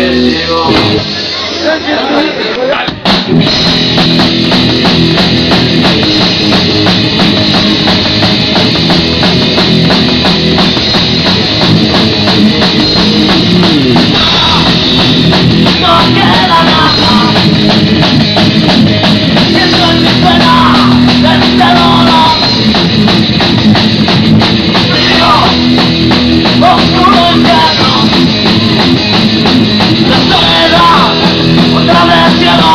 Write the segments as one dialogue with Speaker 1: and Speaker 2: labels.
Speaker 1: depresivo. No queda nada, siento en mi pena de este dolor. Frío, oscuro infierno, la soledad otra vez llegó.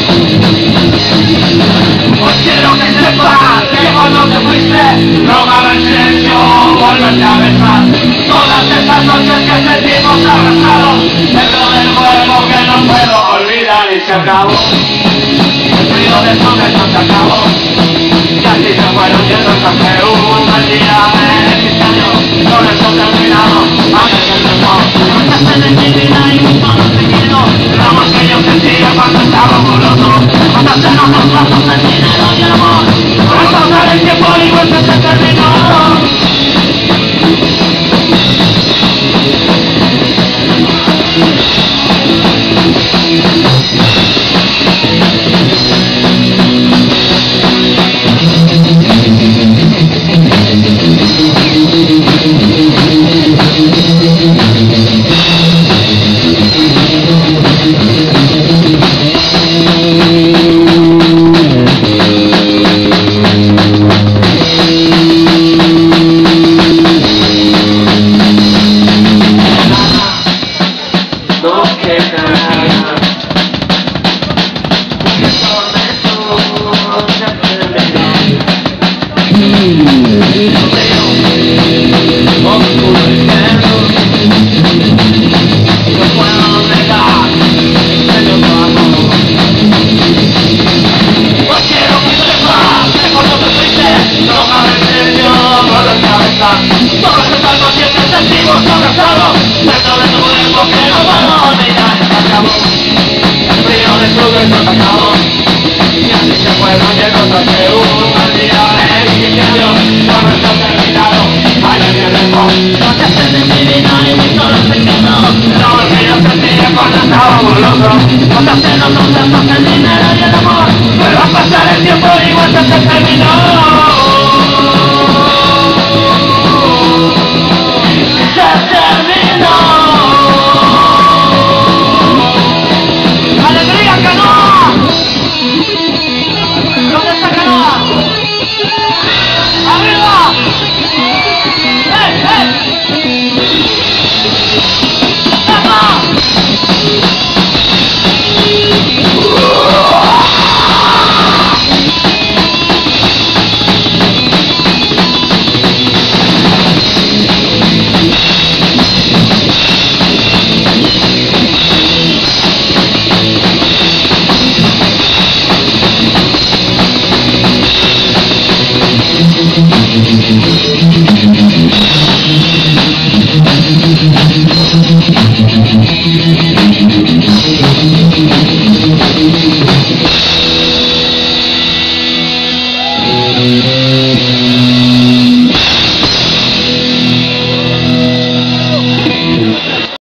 Speaker 1: Hoy quiero que sepas que cuando te fuiste rogaba en silencio volverte a besar. Todas esas noches que sentimos abrazados dentro del juego que no puedo olvidar y se acabó. El frío de esos besos se acabó y así se fueron yendo hasta que un mal día en mis años todo eso terminado a ver que empezó. Pasaste de mi vida y mucho no te quiero, el amor que yo sentía cuando estaba amoroso. Pasaste en otros brazos el dinero y el amor, por eso sale el tiempo y vuelve se terminó. Todos estos noches que sentimos abrazados dentro de tu cuerpo que no puedo olvidar. Se acabó el frío de tu beso, se acabó y así se fueron llegos hasta que un mal día en mi interior todo está terminado. Ay, me dejó noches de mi vida y muy solo pequeño, el amor que yo sentía cuando estábamos los dos. Pasaste en otros brazos el dinero y el amor, pero al pasar el tiempo igual se terminó. Se terminó. ¡Alegría, Canoa! ¿Dónde está Canoa? ¡Arriba! ¡Eh! ¡Vamos!
Speaker 2: Thank you.